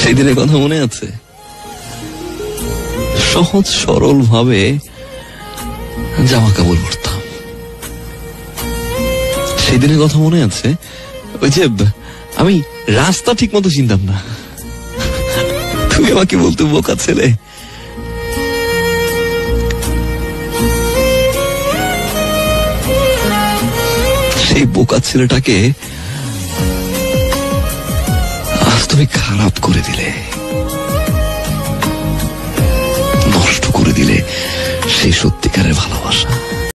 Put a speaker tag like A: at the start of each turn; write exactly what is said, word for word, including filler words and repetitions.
A: সেই দিনের কথা মনে আছে? সহজ সরল ভাবে জামা কাপড় পরতাম। সেই দিনের কথা মনে আছে? ওই যে আমি রাস্তা ঠিক মতো চিনতাম না, তুমি আমাকে বলতে বোকা ছেলে। সেই বোকা ছেলেটাকে আজ তুমি খারাপ করে দিলে, নষ্ট করে দিলে সেই সত্যিকারের ভালোবাসা।